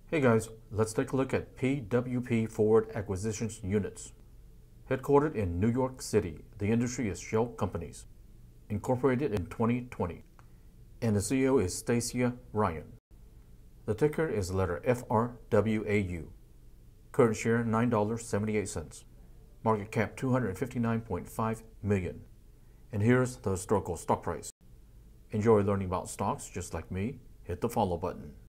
Hey guys, let's take a look at PWP Forward Acquisitions Units. Headquartered in New York City, the industry is Shell Companies, incorporated in 2020, and the CEO is Stacia Ryan. The ticker is the letter FRWAU. Current share $9.78. Market cap $259.5 million. And here's the historical stock price. Enjoy learning about stocks just like me? Hit the follow button.